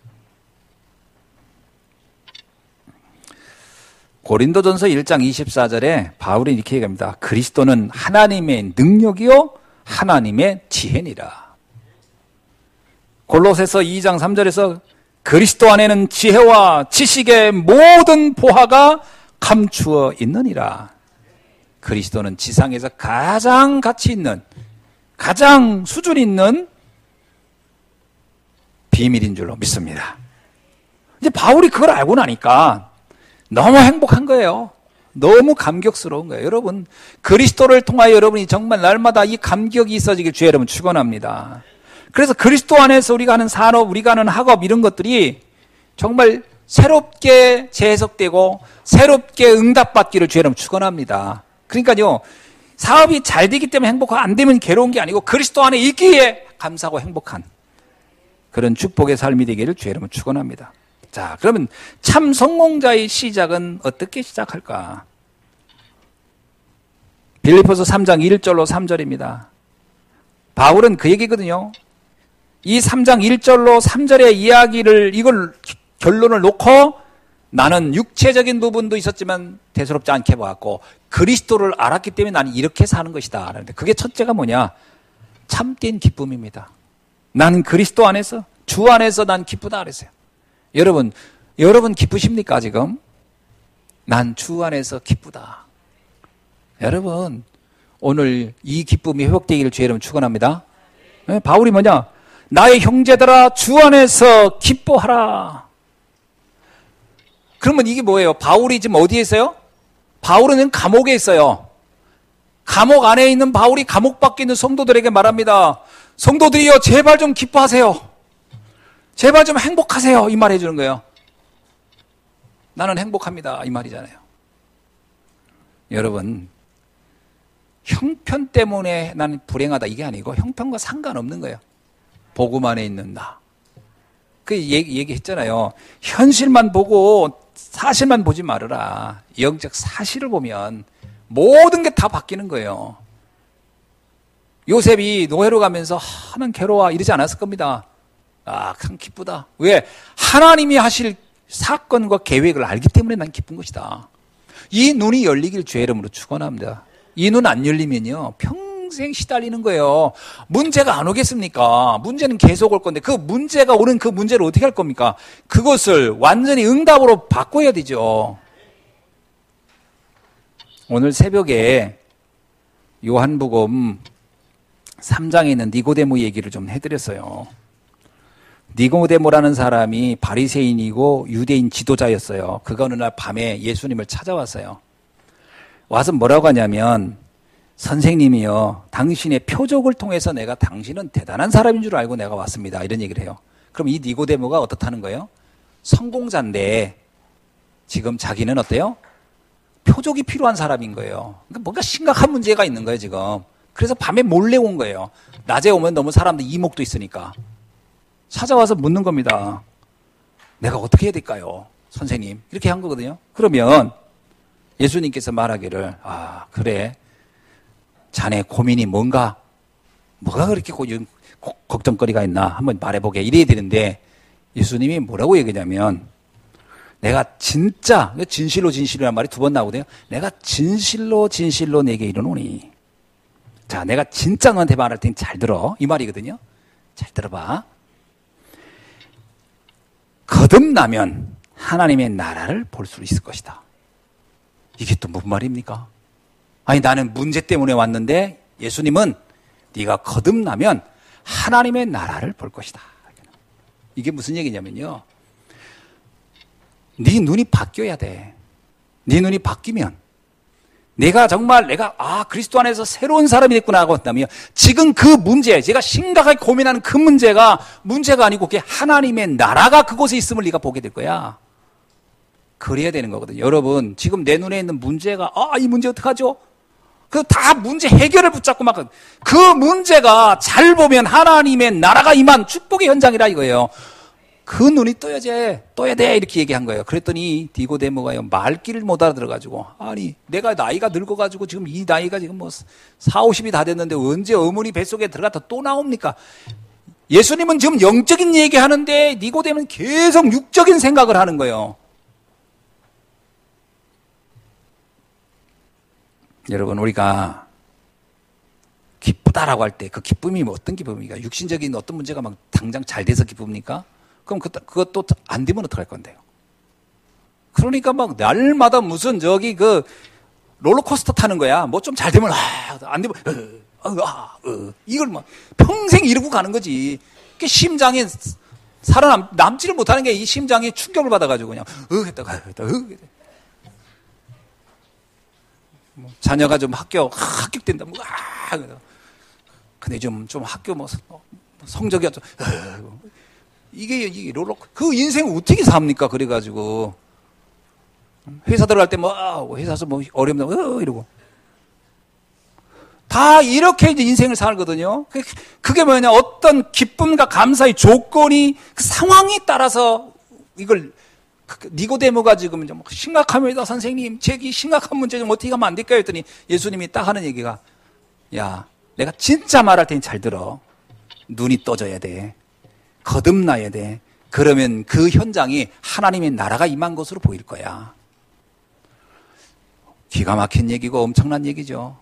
고린도전서 일 장 이십사 절에 바울이 이렇게 얘기합니다. 그리스도는 하나님의 능력이요 하나님의 지혜니라. 골로새서 이 장 삼 절에서 그리스도 안에는 지혜와 지식의 모든 보화가 감추어 있느니라. 그리스도는 지상에서 가장 가치 있는, 가장 수준 있는 비밀인 줄로 믿습니다. 이제 바울이 그걸 알고 나니까 너무 행복한 거예요. 너무 감격스러운 거예요. 여러분, 그리스도를 통하여 여러분이 정말 날마다 이 감격이 있어지길 주의 여러분 축원합니다. 그래서 그리스도 안에서 우리가 하는 산업, 우리가 하는 학업 이런 것들이 정말 새롭게 재해석되고 새롭게 응답받기를 주의 여러분 축원합니다. 그러니까요, 사업이 잘 되기 때문에 행복하고 안 되면 괴로운 게 아니고 그리스도 안에 있기에 감사하고 행복한 그런 축복의 삶이 되기를 주의 여러분 축원합니다. 자, 그러면 참 성공자의 시작은 어떻게 시작할까? 빌립보서 삼 장 일 절로 삼 절입니다. 바울은 그 얘기거든요. 이 삼 장 일 절로 삼 절의 이야기를, 이걸 결론을 놓고 나는 육체적인 부분도 있었지만 대수롭지 않게 보았고 그리스도를 알았기 때문에 나는 이렇게 사는 것이다. 그런데 그게 첫째가 뭐냐? 참된 기쁨입니다. 나는 그리스도 안에서, 주 안에서 난 기쁘다 그랬어요. 여러분, 여러분 기쁘십니까 지금? 난 주 안에서 기쁘다. 여러분, 오늘 이 기쁨이 회복되기를 주의 여러분 축원합니다. 네, 바울이 뭐냐? 나의 형제들아 주 안에서 기뻐하라. 그러면 이게 뭐예요? 바울이 지금 어디에 있어요? 바울은 감옥에 있어요. 감옥 안에 있는 바울이 감옥 밖에 있는 성도들에게 말합니다. 성도들이여 제발 좀 기뻐하세요. 제발 좀 행복하세요. 이 말 해주는 거예요. 나는 행복합니다. 이 말이잖아요. 여러분, 형편 때문에 나는 불행하다 이게 아니고 형편과 상관없는 거예요. 복음 안에 있는 나. 그 얘기, 얘기했잖아요. 현실만 보고 사실만 보지 말아라. 영적 사실을 보면 모든 게 다 바뀌는 거예요. 요셉이 노예로 가면서 아, 난 괴로워 이러지 않았을 겁니다. 아, 참 기쁘다. 왜? 하나님이 하실 사건과 계획을 알기 때문에 난 기쁜 것이다. 이 눈이 열리길 주의 이름으로 축원합니다. 이 눈 안 열리면요 평생 시달리는 거예요. 문제가 안 오겠습니까? 문제는 계속 올 건데 그 문제가 오는 그 문제를 어떻게 할 겁니까? 그것을 완전히 응답으로 바꿔야 되죠. 오늘 새벽에 요한복음 삼 장에 있는 니고데모 얘기를 좀 해드렸어요. 니고데모라는 사람이 바리새인이고 유대인 지도자였어요. 그가 어느 날 밤에 예수님을 찾아왔어요. 와서 뭐라고 하냐면 선생님이요, 당신의 표적을 통해서 내가 당신은 대단한 사람인 줄 알고 내가 왔습니다. 이런 얘기를 해요. 그럼 이 니고데모가 어떻다는 거예요? 성공자인데 지금 자기는 어때요? 표적이 필요한 사람인 거예요. 그러니까 뭔가 심각한 문제가 있는 거예요 지금. 그래서 밤에 몰래 온 거예요. 낮에 오면 너무 사람들 이목도 있으니까. 찾아와서 묻는 겁니다. 내가 어떻게 해야 될까요? 선생님. 이렇게 한 거거든요. 그러면 예수님께서 말하기를 아 그래 자네 고민이 뭔가 뭐가 그렇게 고, 고, 걱정거리가 있나 한번 말해보게 이래야 되는데 예수님이 뭐라고 얘기하냐면 내가 진짜 진실로 진실이라는 말이 두 번 나오거든요. 내가 진실로 진실로 내게 이르노니 자 내가 진짜 너한테 말할 테니 잘 들어 이 말이거든요. 잘 들어봐. 거듭나면 하나님의 나라를 볼 수 있을 것이다. 이게 또 무슨 말입니까? 아니 나는 문제 때문에 왔는데 예수님은 네가 거듭나면 하나님의 나라를 볼 것이다. 이게 무슨 얘기냐면요. 네 눈이 바뀌어야 돼. 네 눈이 바뀌면 내가 정말 내가 아 그리스도 안에서 새로운 사람이 됐구나 하고 한다면 지금 그 문제 제가 심각하게 고민하는 그 문제가 문제가 아니고 그게 하나님의 나라가 그곳에 있음을 네가 보게 될 거야. 그래야 되는 거거든요. 여러분 지금 내 눈에 있는 문제가 아 이 문제 어떡하죠? 그 다 문제 해결을 붙잡고 막 그 문제가 잘 보면 하나님의 나라가 임한 축복의 현장이라 이거예요. 그 눈이 떠야 돼, 떠야 돼 이렇게 얘기한 거예요. 그랬더니 니고데모가요 말귀를 못 알아들어가지고 아니 내가 나이가 늙어가지고 지금 이 나이가 지금 뭐 사오십이 다 됐는데 언제 어머니 뱃속에 들어갔다 또 나옵니까? 예수님은 지금 영적인 얘기하는데 니고데모는 계속 육적인 생각을 하는 거예요. 여러분 우리가 기쁘다라고 할 때 그 기쁨이 뭐 어떤 기쁨입니까? 육신적인 어떤 문제가 막 당장 잘 돼서 기쁩니까? 그럼 그, 그것도 안 되면 어떡할 건데요? 그러니까 막 날마다 무슨 저기 그 롤러코스터 타는 거야. 뭐 좀 잘 되면 아, 안 되면 어, 어, 아, 어. 이걸 막 평생 이러고 가는 거지. 그 심장에 살아남, 남지를 못하는 게 이 심장이 충격을 받아가지고 그냥, 으, 했다가, 했다가, 으. 뭐 자녀가 좀 학교, 합격된다, 뭐, 아, 근데 좀, 좀 학교 뭐, 성적이 좀, 으, 이게, 이게, 롤러, 그 인생 어떻게 삽니까? 그래가지고. 회사 들어갈 때 뭐, 회사에서 뭐, 어렵다, 으, 이러고. 다 이렇게 이제 인생을 살거든요. 그게 뭐냐, 어떤 기쁨과 감사의 조건이 그 상황에 따라서 이걸 니고데모가 지금 좀 심각합니다, 선생님. 제기 심각한 문제 좀 어떻게 하면 안 될까요? 했더니 예수님이 딱 하는 얘기가, 야, 내가 진짜 말할 테니 잘 들어. 눈이 떠져야 돼. 거듭나야 돼. 그러면 그 현장이 하나님의 나라가 임한 것으로 보일 거야. 기가 막힌 얘기고 엄청난 얘기죠.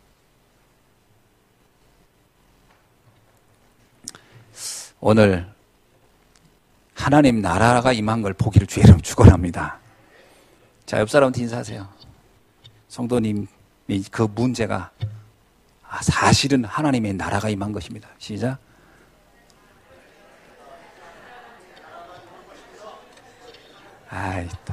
오늘 하나님 나라가 임한 걸 보기를 주의 이름 축원합니다. 자, 옆 사람한테 인사하세요. 성도님이 그 문제가 아, 사실은 하나님의 나라가 임한 것입니다. 시작. 아이, 또.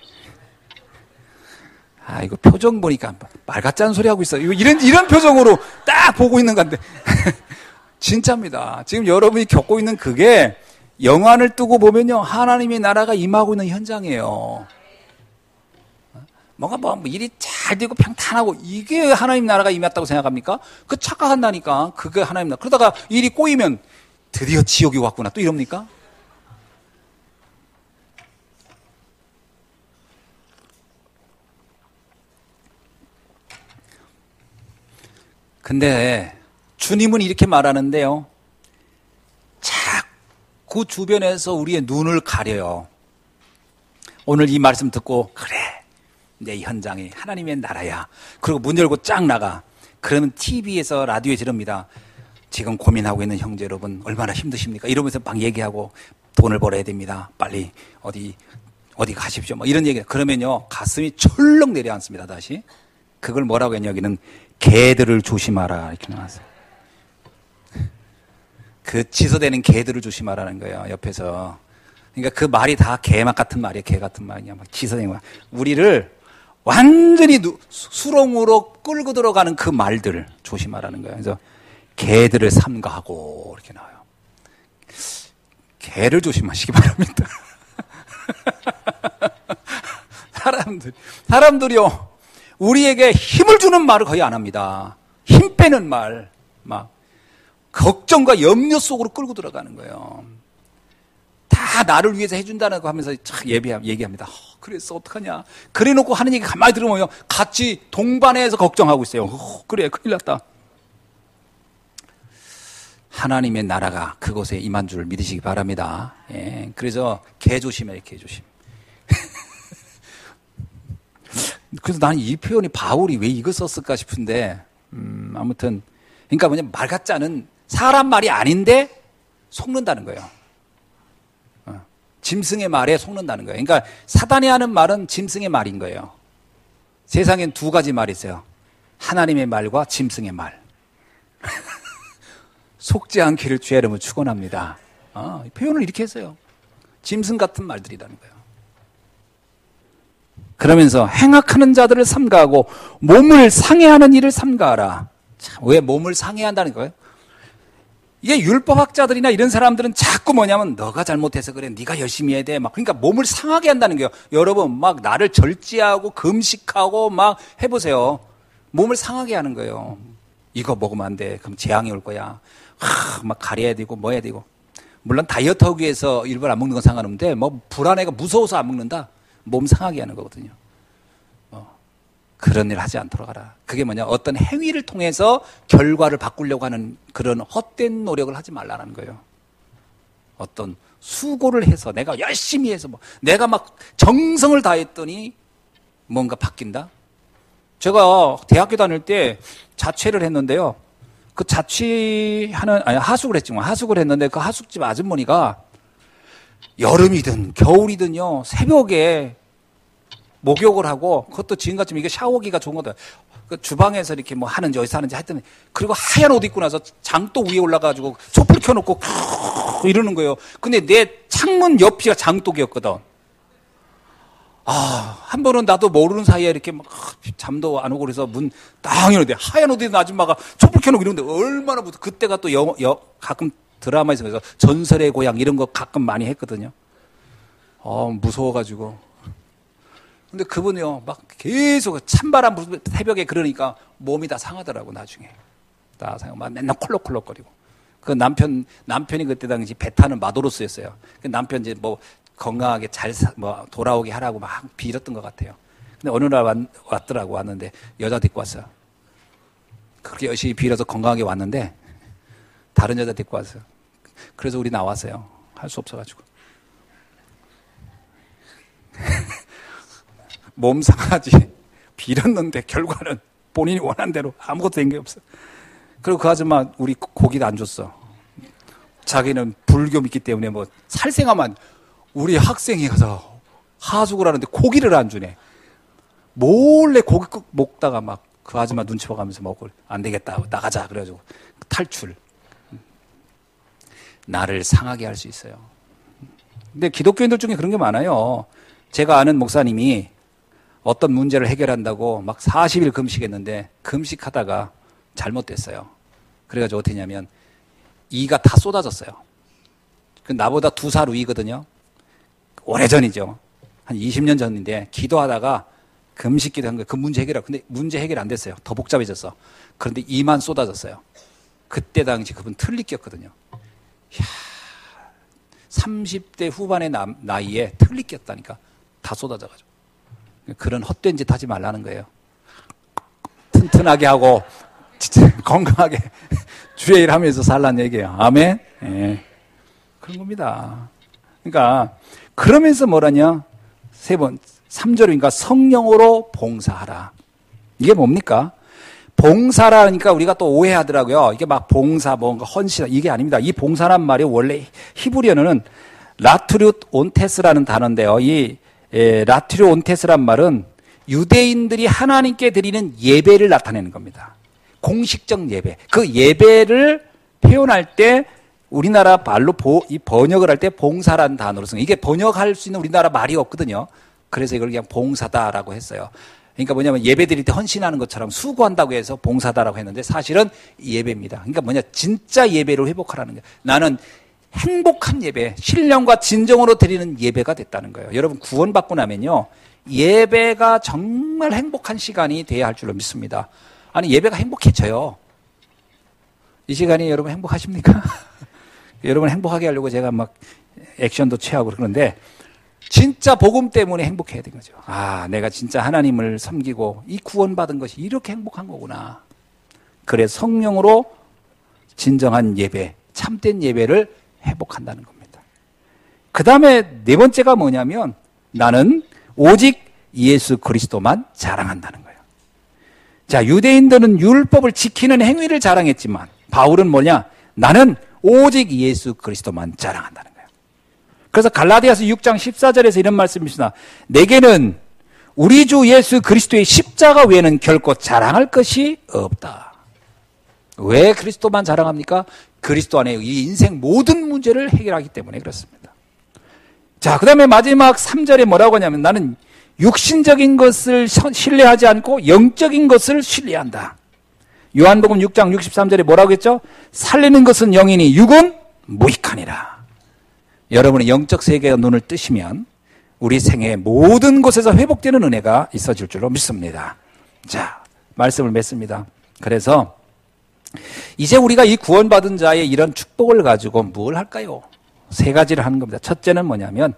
아, 이거 표정 보니까 말 같지 않은 소리 하고 있어. 이런, 이런 표정으로 딱 보고 있는 건데. 진짜입니다. 지금 여러분이 겪고 있는 그게 영안을 뜨고 보면요, 하나님의 나라가 임하고 있는 현장이에요. 뭔가 뭐 일이 잘 되고 평탄하고 이게 하나님 나라가 임했다고 생각합니까? 그 착각한다니까. 그게 하나님 나라. 그러다가 일이 꼬이면 드디어 지옥이 왔구나. 또 이럽니까? 근데 주님은 이렇게 말하는데요. 자꾸 주변에서 우리의 눈을 가려요. 오늘 이 말씀 듣고 그래, 내 현장이 하나님의 나라야. 그리고 문 열고 쫙 나가. 그러면 티비에서 라디오에 지릅니다. 지금 고민하고 있는 형제 여러분 얼마나 힘드십니까? 이러면서 막 얘기하고 돈을 벌어야 됩니다. 빨리 어디 어디 가십시오. 뭐 이런 얘기. 그러면요 가슴이 철렁 내려앉습니다. 다시. 그걸 뭐라고 했냐, 여기는 개들을 조심하라 이렇게 나왔어요. 그 지소되는 개들을 조심하라는 거예요. 옆에서. 그러니까 그 말이 다 개막 같은 말이에요. 개 같은 말이야. 막 지소되는 말. 우리를 완전히 누, 수렁으로 끌고 들어가는 그 말들 조심하라는 거예요. 그래서 개들을 삼가하고 이렇게 나와요. 개를 조심하시기 바랍니다. 사람들, 사람들이요. 우리에게 힘을 주는 말을 거의 안 합니다. 힘 빼는 말, 막 걱정과 염려 속으로 끌고 들어가는 거예요. 다 나를 위해서 해준다는 거 하면서 참 얘기합니다. 어, 그래서 어떡하냐. 그래 놓고 하는 얘기 가만히 들으면 같이 동반해서 걱정하고 있어요. 어, 그래, 큰일 났다. 하나님의 나라가 그곳에 임한 줄 믿으시기 바랍니다. 예, 그래서 개 조심해, 개 조심. 그래서 나는 이 표현이 바울이 왜 이거 썼을까 싶은데, 음, 아무튼, 그러니까 뭐냐, 말 같지 않은 사람 말이 아닌데 속는다는 거예요. 어, 짐승의 말에 속는다는 거예요. 그러니까 사단이 하는 말은 짐승의 말인 거예요. 세상엔 두 가지 말이 있어요. 하나님의 말과 짐승의 말. 속지 않기를 주의 이름으로 축원합니다. 어, 표현을 이렇게 했어요. 짐승 같은 말들이라는 거예요. 그러면서 행악하는 자들을 삼가하고 몸을 상해하는 일을 삼가하라. 참, 왜 몸을 상해한다는 거예요? 이게 율법학자들이나 이런 사람들은 자꾸 뭐냐면 너가 잘못해서 그래, 네가 열심히 해야 돼. 막 그러니까 몸을 상하게 한다는 거예요. 여러분 막 나를 절제하고 금식하고 막 해보세요. 몸을 상하게 하는 거예요. 이거 먹으면 안 돼. 그럼 재앙이 올 거야. 하, 막 가려야 되고 뭐 해야 되고. 물론 다이어트 하기 위해서 일부러 안 먹는 건 상관없는데 뭐 불안해가 무서워서 안 먹는다. 몸 상하게 하는 거거든요. 어, 그런 일 하지 않도록 하라. 그게 뭐냐, 어떤 행위를 통해서 결과를 바꾸려고 하는 그런 헛된 노력을 하지 말라는 거예요. 어떤 수고를 해서 내가 열심히 해서 뭐 내가 막 정성을 다했더니 뭔가 바뀐다. 제가 대학교 다닐 때 자취를 했는데요. 그 자취하는 아니 하숙을 했지만 하숙을 했는데 그 하숙집 아주머니가 여름이든 겨울이든요 새벽에 목욕을 하고, 그것도 지금같이 이게 샤워기가 좋은 거다. 그 주방에서 이렇게 뭐 하는지 어디서 하는지 하여튼, 그리고 하얀 옷 입고 나서 장독 위에 올라가지고 촛불 켜놓고 이러는 거예요. 근데 내 창문 옆이가 장독이었거든. 아, 한 번은 나도 모르는 사이에 이렇게 막 잠도 안 오고 그래서 문 딱 열었는데 하얀 옷 입은 아줌마가 촛불 켜놓고 이러는데 얼마나 무서 그때가 또 영, 여, 가끔 드라마에서 그래서 전설의 고향 이런 거 가끔 많이 했거든요. 어, 무서워가지고. 근데 그분이요, 막 계속 찬바람 불 새벽에 그러니까 몸이 다 상하더라고, 나중에. 다 상하고, 막 맨날 콜록콜록거리고. 그 남편, 남편이 그때 당시 배 타는 마도로스였어요. 그 남편 이제 뭐 건강하게 잘, 사, 뭐 돌아오게 하라고 막 빌었던 것 같아요. 근데 어느 날 왔, 왔더라고, 왔는데 여자 데리고 왔어요. 그렇게 열심히 빌어서 건강하게 왔는데 다른 여자 데리고 왔어요. 그래서 우리 나왔어요. 할 수 없어가지고. 몸 상하지. 빌었는데 결과는 본인이 원한 대로 아무것도 된 게 없어. 그리고 그 아줌마 우리 고기도 안 줬어. 자기는 불교 믿기 때문에 뭐 살생하면 우리 학생이 가서 하숙을 하는데 고기를 안 주네. 몰래 고기 꾹 먹다가 막 그 아줌마 눈치 봐가면서 먹고 안 되겠다 나가자 그래가지고 탈출. 나를 상하게 할 수 있어요. 근데 기독교인들 중에 그런 게 많아요. 제가 아는 목사님이 어떤 문제를 해결한다고 막 사십 일 금식했는데 금식하다가 잘못됐어요. 그래가지고 어떻게 했냐면 이가 다 쏟아졌어요. 그 나보다 두 살 위거든요. 오래전이죠. 한 이십 년 전인데 기도하다가 금식 기도한 거예요. 그 문제 해결하고. 근데 문제 해결 안 됐어요. 더 복잡해졌어. 그런데 이만 쏟아졌어요. 그때 당시 그분 틀리 꼈거든요. 이야, 삼십 대 후반의 나, 나이에 틀리 꼈다니까. 다 쏟아져가지고. 그런 헛된 짓 하지 말라는 거예요. 튼튼하게 하고 진짜 건강하게 주의 일 하면서 살라는 얘기예요. 아멘? 네. 그런 겁니다. 그러니까 그러면서 뭐라냐? 세 번, 삼 절이니까 성령으로 봉사하라. 이게 뭡니까? 봉사라니까 우리가 또 오해하더라고요. 이게 막 봉사, 뭔가 헌신, 이게 아닙니다. 이 봉사란 말이 원래 히브리어는 라투르 온테스라는 단어인데요. 이 에, 라투르 온테스란 말은 유대인들이 하나님께 드리는 예배를 나타내는 겁니다. 공식적 예배. 그 예배를 표현할 때 우리나라 말로 보, 이 번역을 할 때 봉사라는 단어로 쓰는 이게 번역할 수 있는 우리나라 말이 없거든요. 그래서 이걸 그냥 봉사다라고 했어요. 그러니까 뭐냐면 예배 드릴 때 헌신하는 것처럼 수고한다고 해서 봉사다라고 했는데 사실은 예배입니다. 그러니까 뭐냐 진짜 예배를 회복하라는 거예요. 나는 행복한 예배, 신령과 진정으로 드리는 예배가 됐다는 거예요. 여러분 구원받고 나면요. 예배가 정말 행복한 시간이 돼야 할 줄로 믿습니다. 아니 예배가 행복해져요. 이 시간이 여러분 행복하십니까? 여러분 행복하게 하려고 제가 막 액션도 취하고 그러는데 진짜 복음 때문에 행복해야 되는 거죠. 아, 내가 진짜 하나님을 섬기고 이 구원받은 것이 이렇게 행복한 거구나. 그래 성령으로 진정한 예배, 참된 예배를 회복한다는 겁니다. 그 다음에 네 번째가 뭐냐면 나는 오직 예수 그리스도만 자랑한다는 거예요. 자, 유대인들은 율법을 지키는 행위를 자랑했지만 바울은 뭐냐? 나는 오직 예수 그리스도만 자랑한다는 거예요. 그래서 갈라디아서 육 장 십사 절에서 이런 말씀이 있습니다. 내게는 우리 주 예수 그리스도의 십자가 외에는 결코 자랑할 것이 없다. 왜 그리스도만 자랑합니까? 그리스도 안에 이 인생 모든 문제를 해결하기 때문에 그렇습니다. 자, 그 다음에 마지막 삼 절에 뭐라고 하냐면 나는 육신적인 것을 신뢰하지 않고 영적인 것을 신뢰한다. 요한복음 육 장 육십삼 절에 뭐라고 했죠? 살리는 것은 영이니 육은 무익하니라. 여러분의 영적 세계가 눈을 뜨시면 우리 생애 모든 곳에서 회복되는 은혜가 있어질 줄로 믿습니다. 자, 말씀을 맺습니다. 그래서 이제 우리가 이 구원받은 자의 이런 축복을 가지고 뭘 할까요? 세 가지를 하는 겁니다. 첫째는 뭐냐면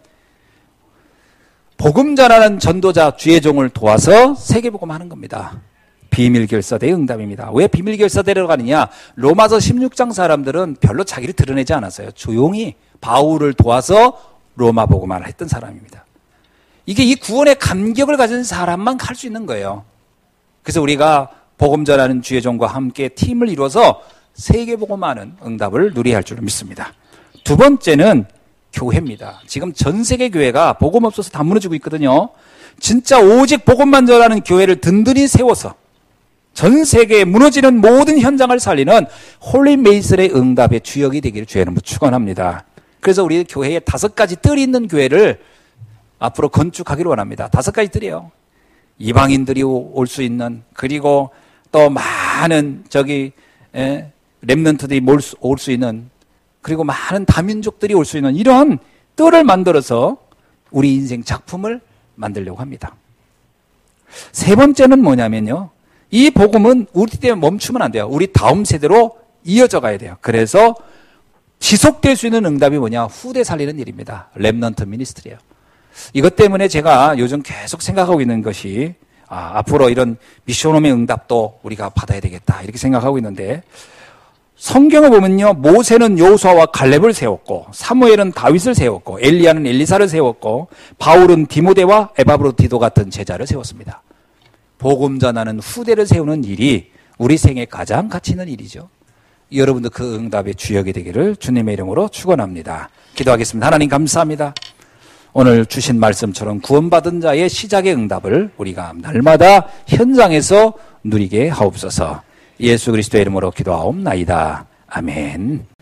복음 전하는 전도자 주의 종을 도와서 세계복음 하는 겁니다. 비밀결사대의 응답입니다. 왜 비밀결사대로 가느냐? 로마서 십육 장 사람들은 별로 자기를 드러내지 않았어요. 조용히 바울을 도와서 로마 복음화를 했던 사람입니다. 이게 이 구원의 감격을 가진 사람만 할 수 있는 거예요. 그래서 우리가 복음 전하는 주의 종과 함께 팀을 이루어서 세계복음화하는 응답을 누려야 할 줄 믿습니다. 두 번째는 교회입니다. 지금 전 세계 교회가 복음 없어서 다 무너지고 있거든요. 진짜 오직 복음만 전하는 교회를 든든히 세워서 전 세계에 무너지는 모든 현장을 살리는 홀리 메이슨의 응답의 주역이 되기를 주의 이름으로 축원합니다. 그래서 우리 교회에 다섯 가지 뜰이 있는 교회를 앞으로 건축하기를 원합니다. 다섯 가지 뜰이에요. 이방인들이 올 수 있는, 그리고 또 많은 저기 에, 렘넌트들이 올 수 있는, 그리고 많은 다민족들이 올 수 있는 이러한 뜰을 만들어서 우리 인생 작품을 만들려고 합니다. 세 번째는 뭐냐면요, 이 복음은 우리 때문에 멈추면 안 돼요. 우리 다음 세대로 이어져 가야 돼요. 그래서 지속될 수 있는 응답이 뭐냐, 후대 살리는 일입니다. 렘넌트 미니스트리예요. 이것 때문에 제가 요즘 계속 생각하고 있는 것이, 아, 앞으로 이런 미션홈의 응답도 우리가 받아야 되겠다 이렇게 생각하고 있는데, 성경을 보면요, 모세는 여호수아와 갈렙을 세웠고, 사무엘은 다윗을 세웠고, 엘리야는 엘리사를 세웠고, 바울은 디모데와 에바브로디도 같은 제자를 세웠습니다. 복음 전하는 후대를 세우는 일이 우리 생에 가장 가치 있는 일이죠. 여러분도 그 응답의 주역이 되기를 주님의 이름으로 축원합니다. 기도하겠습니다. 하나님 감사합니다. 오늘 주신 말씀처럼 구원받은 자의 시작의 응답을 우리가 날마다 현장에서 누리게 하옵소서. 예수 그리스도의 이름으로 기도하옵나이다. 아멘.